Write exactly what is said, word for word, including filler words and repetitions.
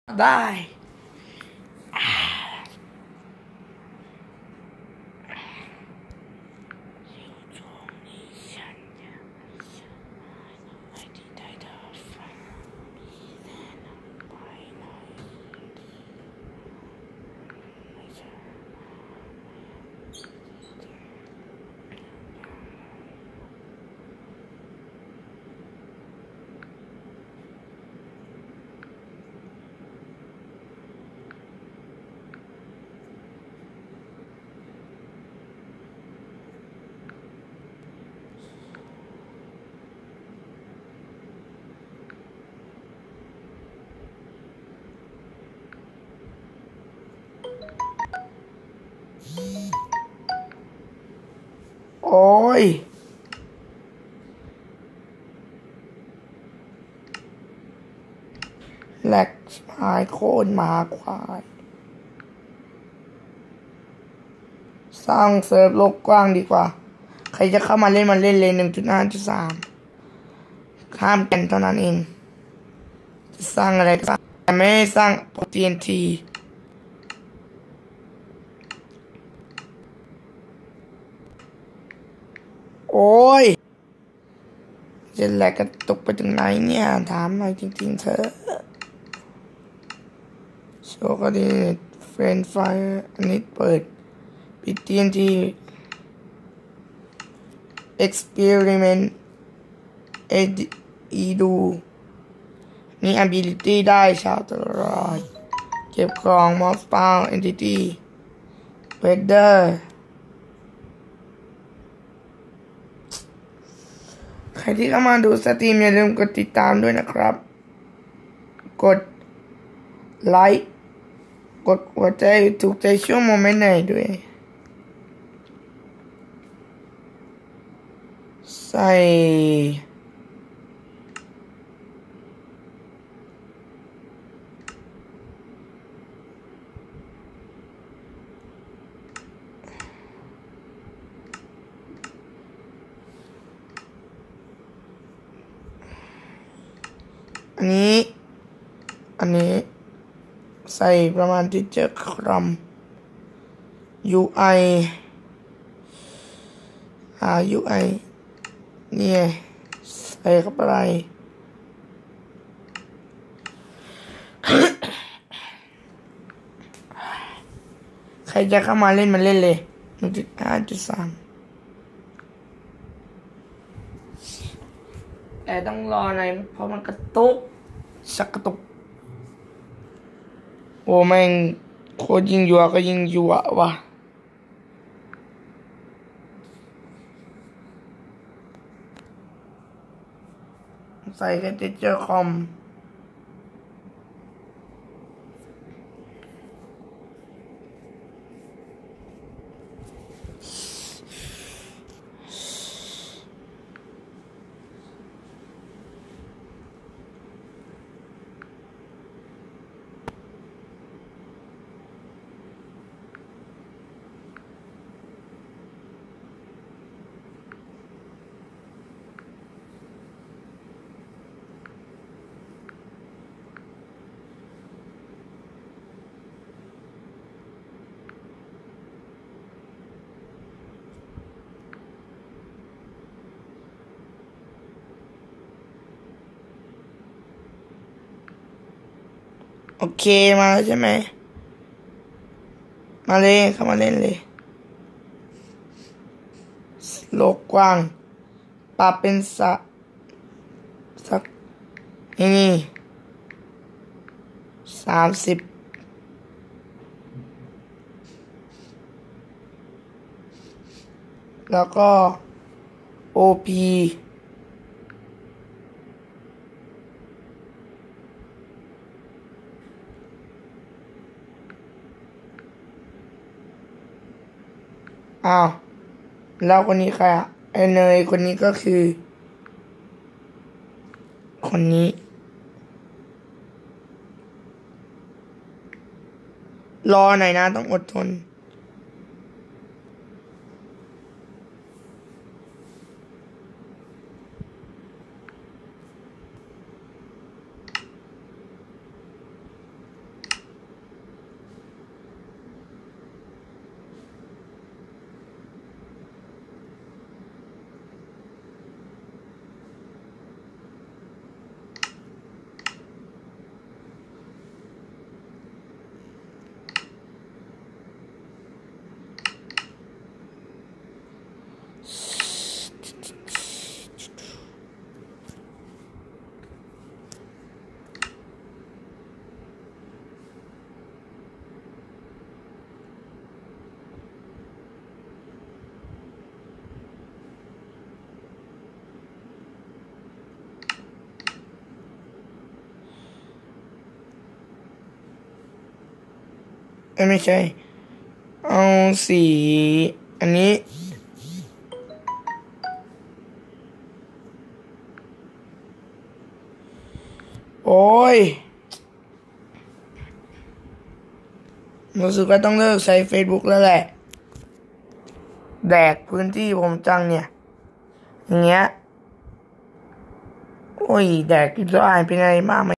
ได้โอ้ยแหลกหายโคนหมาควายสร้างเซิร์ฟโลกกว้างดีกว่าใครจะเข้ามาเล่นมาเล่นเลย หนึ่งจุดห้าจุดสาม ข้ามกันเท่านั้นเองจะสร้างอะไรก็สร้างแต่ไม่ให้สร้าง ที เอ็น ที โอ้ยจะแหลกกระตุกไปถึงไหนเนี่ยถามหน่อยจริงๆเธอโชว์ก็ดีเฟรนไฟอันนี้เปิดปิด ที เอ็น ที experiment เอดูนี่ ability ได้ชาวตลอดเก็บของ mouse power entity weather ใครที่เข้ามาดูสตรีมอย่าลืมกดติดตามด้วยนะครับกดไลค์กดหัวใจถูกใจช่วงโมเมนต์ไหนด้วยใส่อันนี้อันนี้ใส่ประมาณที่เจอครัม ยู ไอ อ่า ยู ไอ เนี่ยใส่เข้าไป ใครจะเข้ามาเล่นมาเล่นเลย หนึ่งจุดห้าจุดสาม แต่ต้องรอหน่อยเพราะมันกระตุกสักกระตุกโอ้แม่งโคตรยิงยัวก็ยิงยัววะใส่แค่ติดเจอคอมโอเคมาแล้วใช่ไหมมาเลยเข้ามาเล่นเลยโลกกว้างปรับเป็นสะสักนี่สามสิบแล้วก็ โอ พี อ้าวแล้วคนนี้ใครอ่ะไอเนยคนนี้ก็คือคนนี้รอหน่อยนะต้องอดทนเอ้ยไม่ใช่เอาสีอันนี้โอ้ยรู้สึกว่าต้องเลิกใช้ Facebook แล้วแหละแดกพื้นที่ผมจังเนี่ยอย่างเงี้ยโอ้ยแดกกินได้เป็นไงบ้างไหม